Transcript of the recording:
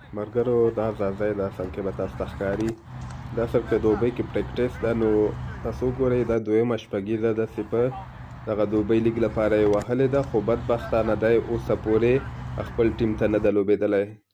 ملګرو دا ځای د اصل کې به تاسو ته ښکاري دا اصل کې دوبۍ کې پریکټس ده. نو تاسو وګورئ دا دویمه شپږیزه داسې په دغه دوبۍ لیګ لپاره یې وهلې ده، خو بدبختانه دی اوسه پورې خپل ټیم ته نه ده لوبېدلی.